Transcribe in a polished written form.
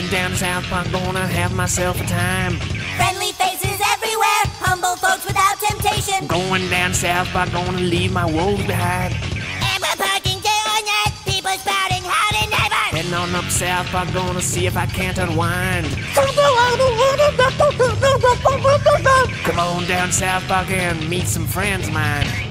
Going down to South Park, gonna have myself a time. Friendly faces everywhere, humble folks without temptation. Going down to South Park, gonna leave my woes behind. And we're parking down that, people spouting howdy neighbor. Heading on up South Park, gonna see if I can't unwind. Come on down South Park and meet some friends of mine.